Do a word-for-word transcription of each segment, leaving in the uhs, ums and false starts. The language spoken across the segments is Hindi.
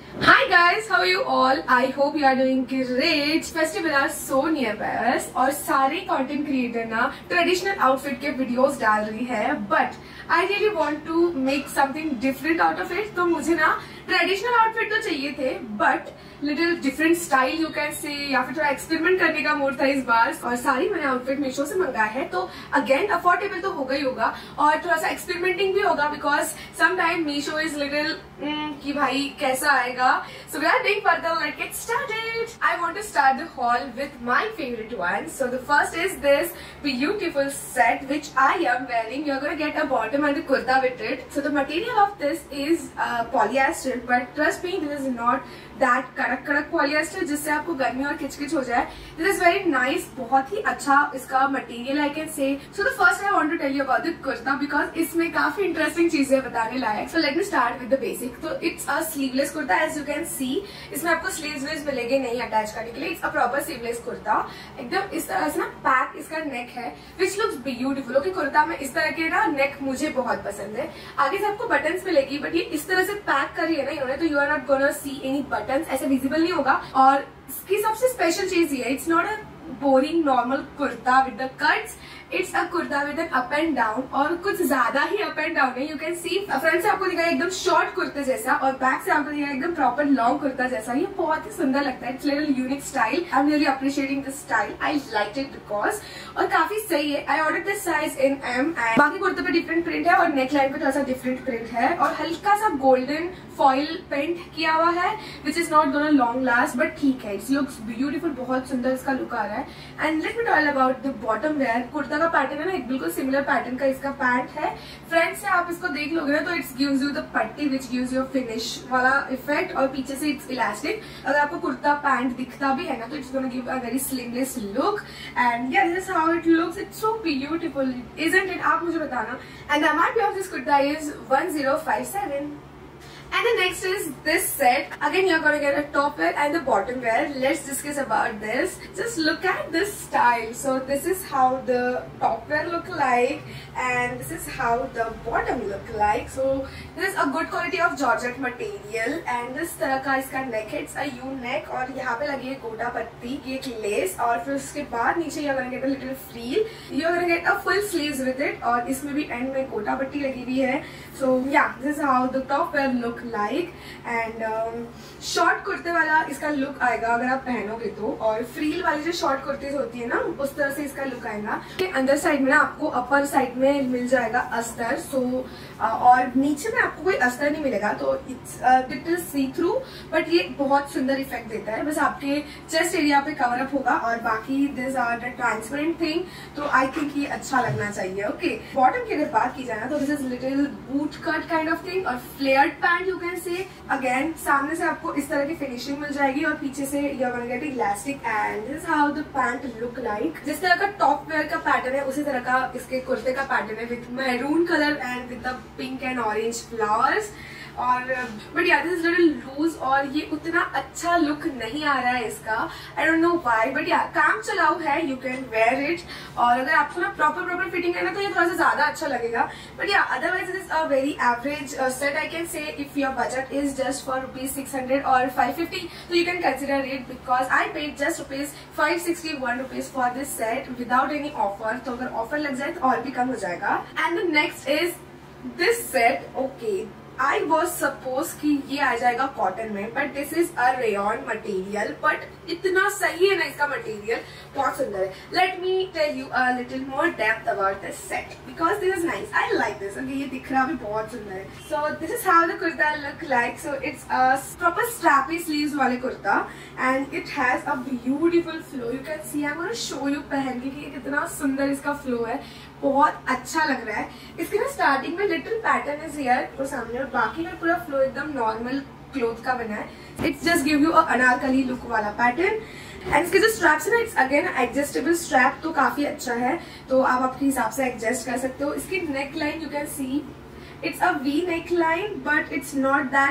Hi guys, how are you all? I hope you are doing great. Festival are so nearby us और सारे content creator ना traditional outfit के videos डाल रही है, but I really want to make something different out of it. तो मुझे ना traditional outfit तो चाहिए थे, but little different style you can say या फिर थोड़ा experiment करने का मूड था इस बार और सारी मैंने outfit मीशो से मंगाया है तो again affordable तो होगा ही होगा और थोड़ा सा experimenting भी होगा because sometime Meesho is little mm, कि भाई कैसा आएगा. So without being further, let's get started. I want to start the haul with my favorite one. So the first is this beautiful set which I am wearing. You're gonna get a bottom and a kurta with it. So the material of this is uh, polyester, but trust me, this is not that कड़क कड़क polyester जिससे आपको गर्मी और किचकिच हो जाए. This is very nice, बहुत ही अच्छा इसका material I can say. So the first I want to tell you about the kurta because इसमें काफी interesting चीजें बताने लायक. So let me start with the basic. So it's a sleeveless kurta as you can see. इसमें आपको sleeves वेज मिलेंगे नहीं अटैच करने के लिए. It's a proper sleeveless kurta. एकदम इस तरह से ना पैक इसका neck है, which looks beautiful. Okay, kurta में इस तरह के ना neck मुझे बहुत पसंद है. आगे से आपको buttons मिलेगी, but ये इस तरह से पैक करी है ना इन्होंने, तो you are not gonna see any buttons. ऐसे visible नहीं होगा. और इसकी सबसे स्पेशल चीज ये है, it's not a boring normal kurta with the cuts. It's a kurta with an up and down और कुछ ज्यादा ही up and down है. You can see फ्रंट से आपको दिखा है एकदम शॉर्ट कुर्ते जैसा और बैक से आपको दिखा है एकदम प्रॉपर लॉन्ग कुर्ता जैसा. ये बहुत ही सुंदर लगता है. It's little unique style. I'm really appreciating this style. I liked it because और काफी सही है. I ordered this size in M and बाकी कुर्ते पे डिफरेंट प्रिंट है और नेक लाइन पे थोड़ा सा डिफरेंट प्रिंट है और हल्का सा गोल्डन फॉइल पेंट किया हुआ है which is not gonna long last but ठीक है. It looks beautiful. बहुत सुंदर इसका लुक आ रहा है. And let me tell about the bottom wear. Kurta का पैटर्न है ना एक बिल्कुल सिमिलर पैटर्न का इसका पैंट है. फ्रंट से आप इसको देख लोगे ना तो इट्स गिव्स यू द पट्टी विच गिव्स यू फिनिश वाला इफेक्ट और पीछे से इट्स इलास्टिक. अगर आपको कुर्ता पैंट दिखता भी है ना तो it's gonna give a very slimless look and yeah this is how it looks. It's so beautiful isn't it? आप मुझे बताना. And the MRP of this kurta is one zero five seven. And the next is this set. Again, you're gonna get a top wear and the bottom wear. Let's discuss about this. Just look at this style. So this is how the top wear look like, and this is how the bottom look like. So this is a good quality of georgette material, and this तरह का इसका neck है. It's a U neck और यहाँ पे लगी है गोटा पत्ती, ये एक lace और फिर उसके बाद नीचे you're gonna get a little frill. You're gonna get a full sleeves with it और इसमें भी end में गोटा पट्टी लगी हुई है. So yeah, this is how the top wear look like and short um, कुर्ते वाला इसका लुक आएगा अगर आप पहनोगे तो. और फ्रील वाली जो शॉर्ट कुर्तीज होती है ना उस तरह से इसका लुक आएगा. अंदर साइड में ना आपको अपर साइड में मिल जाएगा अस्तर. सो so, uh, और नीचे में आपको कोई अस्तर नहीं मिलेगा तो it's little see through but ये बहुत सुंदर इफेक्ट देता है. बस आपके चेस्ट एरिया पे कवर अप होगा और बाकी this are the transparent thing. तो आई थिंक ये अच्छा लगना चाहिए. ओके, बॉटम की अगर बात की जाए ना तो this is little boot cut kind of thing और flared pant you can say. Again सामने से आपको इस तरह की फिनिशिंग मिल जाएगी और पीछे से you are gonna get elastic and this how the pant look like. जिस तरह का टॉप वेयर का पैटर्न है उसी तरह का इसके कुर्ते का पैटर्न है with maroon colour and with the pink and orange flowers. और बट यार दिस इज लिटिल लूज और ये उतना अच्छा लुक नहीं आ रहा है इसका. I don't know why but यार काम चलाऊ है. यू कैन वेयर इट और अगर आपको ना प्रॉपर प्रॉपर फिटिंग है ना तो ये थोड़ा सा ज्यादा अच्छा लगेगा. But yeah otherwise it is a very average set. I can say if your budget is just for rupees six hundred और फाइव फिफ्टी तो you can consider it because I paid just rupees five sixty one rupees for this set without any offer. तो अगर ऑफर लग जाए तो और भी कम हो जाएगा. And the next is this set. Okay, I was suppose कि ये आ जाएगा कॉटन में but this is a rayon material. But इतना सही है ना इसका मटेरियल, बहुत सुंदर है. Let me tell you a little more depth about this set because this is nice. I like this. Okay, ये दिख रहा भी बहुत सुंदर है. So this is how the kurta look like. So it's a proper strappy sleeves वाले kurta and it has a beautiful flow. You can see. I am gonna show you पहन के कि कितना सुंदर इसका फ्लो है. बहुत अच्छा लग रहा है. इसके ना स्टार्टिंग में लिटिल पैटर्न इज हियर और सामने और बाकी में पूरा फ्लो एकदम नॉर्मल क्लोथ का बना है. It's just give you a Anarkali look वाला पैटर्न. एंड इसके जो स्ट्रैप्स है ना इट्स अगेन एडजस्टेबल स्ट्रैप तो काफी अच्छा है. तो आप आपके हिसाब से एडजस्ट कर सकते हो. इसकी neck line you can see it's a V neck line but it's not that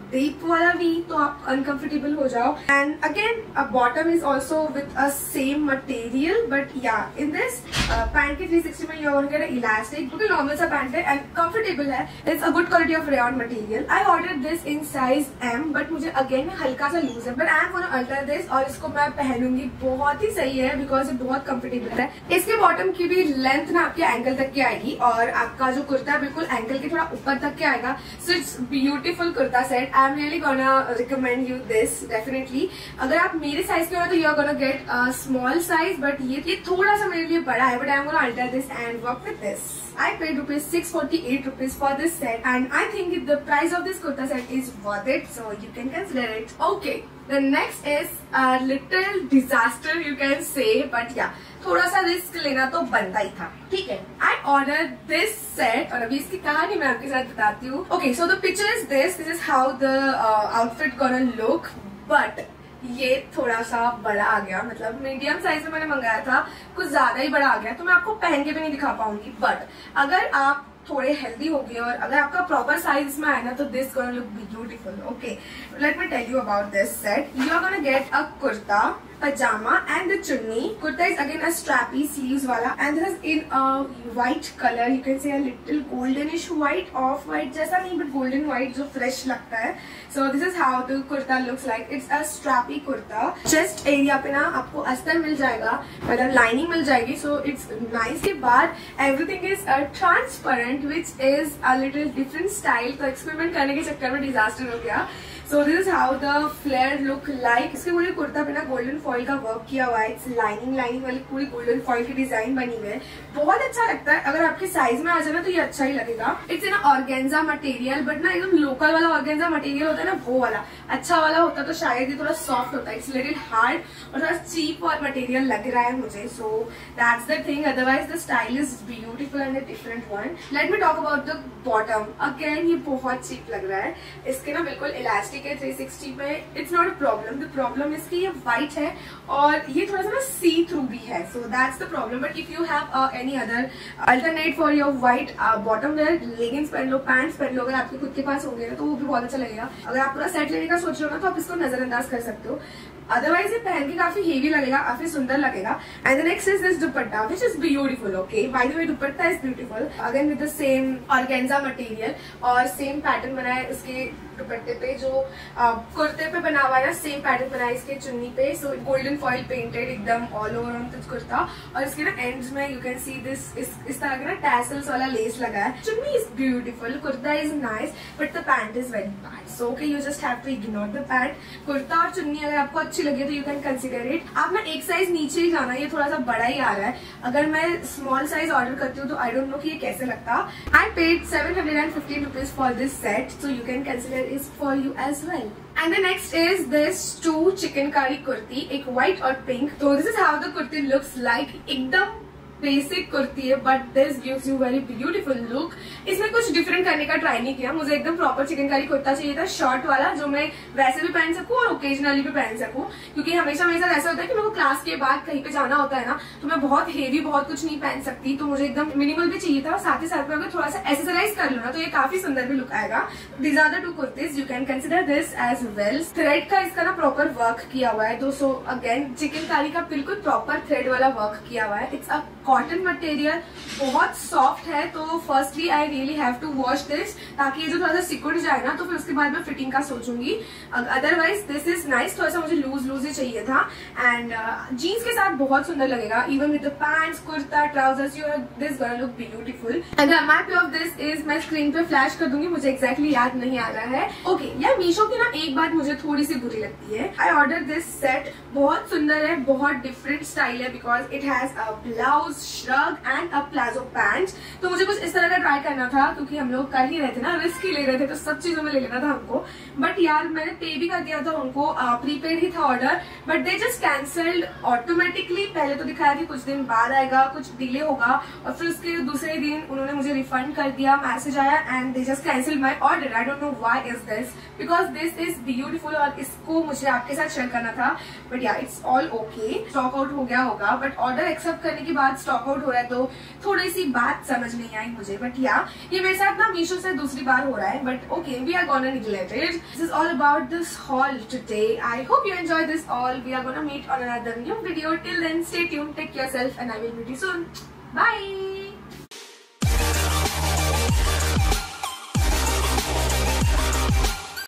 deep वाला वी तो आप अनकंफर्टेबल हो जाओ. And again a bottom is also with a same material, but yeah in this pant के थ्री सिक्सटी में यू आर गेट इलास्टिक, क्योंकि नॉर्मल सा पैंट है एंड कंफर्टेबल है. It's a good quality of rayon material. I order this in size M, but मुझे अगेन हल्का सा लूज है, but I am gonna alter this और इसको मैं पहनूंगी. बहुत ही सही है बिकॉज ये बहुत कंफर्टेबल है. इसके बॉटम की भी लेंथ ना आपके एंकल तक की आएगी और आपका जो कुर्ता है बिल्कुल एंकल के थोड़ा ऊपर तक के आएगा. So it's beautiful kurta set. I am really gonna recommend you this definitely. अगर आप मेरे साइज के हो तो you are gonna get small size, but ये ये थोड़ा सा मेरे लिए बड़ा है, but I am gonna alter this and work with this. I paid rupees six forty-eight rupees for this set, and I think the price of this kurta set is worth it, so you can consider it. Okay, the next is a little disaster you can say, but yeah, थोड़ा सा रिस्क लेना तो बनता ही था. ठीक है, I ordered this set और अभी इसकी कहानी मैं आपके साथ बताती हूँ. Okay, so the picture is this. This is how the uh, outfit gonna look, but ये थोड़ा सा बड़ा आ गया. मतलब मीडियम साइज में मैंने मंगाया था, कुछ ज्यादा ही बड़ा आ गया, तो मैं आपको पहन के भी नहीं दिखा पाऊंगी. बट अगर आप थोड़े हेल्दी हो गए और अगर आपका प्रॉपर साइज इसमें आया ना तो this gonna look beautiful. Okay, let me tell you about this set. You are gonna get a kurta, pajama and the chunni. Kurta is again a strappy sleeves wala, and this is in a white color. You can say a little goldenish white, off white जैसा नहीं, but golden white जो fresh लगता है. So this is how the kurta looks like. It's a strappy kurta. Chest area पे ना आपको अस्तर मिल जाएगा, मतलब lining मिल जाएगी. So it's nice. के बाद everything is uh, transparent, which is a little different style. तो experiment करने के चक्कर में disaster हो गया. So this is how the flare look like. इसके पूरे कुर्ता पे ना गोल्डन फॉइल का वर्क किया हुआ है. इट्स लाइनिंग लाइनिंग वाली पूरी गोल्डन फॉइल की डिजाइन बनी हुई है. बहुत अच्छा लगता है. अगर आपके साइज में आ जाए ना तो ये अच्छा ही लगेगा. It's in organza material, but ना एकदम लोकल वाला ऑर्गेन्जा मटेरियल होता है ना, वो वाला अच्छा वाला होता तो शायद ये थोड़ा सॉफ्ट होता है. इट्स लिटिल हार्ड और थोड़ा चीप और मटेरियल लग रहा है मुझे. So that's the thing. Otherwise the style is beautiful and a different one. Let me talk about the bottom. Again ये बहुत चीप लग रहा है. इसके ना बिल्कुल इलास्टिक थ्री सिक्सटी में. It's not a problem. The problem इसकी ये व्हाइट है और ये थोड़ा सा ना सी थ्रू भी है. So that's the problem. But if you have any other alternate for your white bottom wear, leggings पहन लो, पैंट्स पहन लो, अगर आपके खुद के पास होंगे ना तो वो भी बहुत अच्छा लगेगा. अगर आप पूरा सेट लेने का सोच रहे हो ना तो आप इसको नजरअंदाज कर सकते हो. अदरवाइज ये पहन के काफी हेवी लगेगा, काफी सुंदर लगेगा. And the next is this dupatta which is beautiful. Okay, by the way dupatta is beautiful again with the same organza material और सेम पैटर्न बना है इसके दुपट्टे पे. जो कुर्ते पे बना हुआ है ना, सेम पैटर्न बना है इसके चुन्नी पे. सो गोल्डन फॉइल पेंटेड एकदम all over on this kurta. और इसके ना एंड्स में यू कैन सी दिस इस, इस तरह के ना टैसल्स वाला लेस लगा है. Chunni is beautiful, kurta is nice, but the pant is very bad. So okay, you just have to ignore the pant. Kurta और चुन्नी अगर आपको अच्छी लगे तो यू कैन कंसिडर इट. आप ना एक साइज नीचे ही जाना, ये थोड़ा सा बड़ा ही आ रहा है. अगर मैं स्मॉल साइज ऑर्डर करती हूँ तो आई डोंट नो कि ये कैसे लगता. I paid seven hundred and fifteen rupees for this set, so you can consider it for you as well. And the next is this two chikankari kurti, एक white और pink. So this is how the kurti looks like. एकदम बेसिक कुर्ती है, but this gives you very beautiful look. इसमें कुछ डिफरेंट करने का ट्राई नहीं किया. मुझे एकदम प्रॉपर चिकनकारी कुर्ता चाहिए था, शॉर्ट वाला, जो मैं वैसे भी पहन सकूं और ओकेजनली भी पहन सकूं. क्योंकि हमेशा मेरे साथ ऐसा होता है कि मेरे को क्लास के बाद कहीं पे जाना होता है ना, तो मैं बहुत हेवी बहुत कुछ नहीं पहन सकती. तो मुझे एकदम मिनिमल भी चाहिए था. साथ ही साथ में अगर थोड़ा सा एक्सरसाइज कर लो ना तो ये काफी सुंदर भी लुक आएगा. These are the two kurtis. You can consider this as well. Thread का इसका ना प्रॉपर वर्क किया हुआ है. दोस्तों अगेन चिकनकारी का बिल्कुल प्रॉपर थ्रेड वाला वर्क किया हुआ है. इट्स अ कॉटन मटेरियल, बहुत सॉफ्ट है. तो firstly I really have to wash this, ताकि ये जो थोड़ा सा सिकुड़ जाए ना तो फिर उसके बाद मैं फिटिंग का सोचूंगी. Otherwise this is nice. थोड़ा सा मुझे लूज लूज ही चाहिए था. एंड जीन्स uh, के साथ बहुत सुंदर लगेगा. Even with the pants, kurta, trousers, you this gonna look beautiful. And the map of this is मैं स्क्रीन पे फ्लैश कर दूंगी, मुझे एक्जैक्टली याद नहीं आ रहा है. ओके okay, यार मीशो की ना एक बात मुझे थोड़ी सी बुरी लगती है. I order this set. बहुत सुंदर है, बहुत डिफरेंट स्टाइल है, because it has a blouse, shrug and a palazzo pant. तो मुझे कुछ इस तरह का ट्राई करना था, क्योंकि हम लोग कर ही रहे थे ना, रिस्क ही ले रहे थे, तो सब चीजों में ले लेना था हमको. बट यार मैंने पे भी कर दिया था उनको, प्रीपेड ही था order, but they just cancelled automatically. पहले तो दिखाया कि कुछ दिन बाद आएगा, कुछ डिले होगा, और फिर उसके दूसरे दिन उन्होंने मुझे रिफंड कर दिया. मैसेज आया and they just cancel my order. I don't know why is this, because this is beautiful और इसको मुझे आपके साथ शेयर करना था. But yeah it's all okay. Stock out हो गया होगा, बट ऑर्डर एक्सेप्ट करने के बाद स्टॉक आउट हो रहा है तो थोड़ी सी बात समझ नहीं आई मुझे, बट या ये मेरे साथ ना मीशो से दूसरी बार हो रहा है, but okay we are gonna neglect it. This is all about this haul today. I hope you enjoy this haul. We are gonna meet on another new video. Till then, stay tuned, take care yourself, and I will meet you soon. Bye.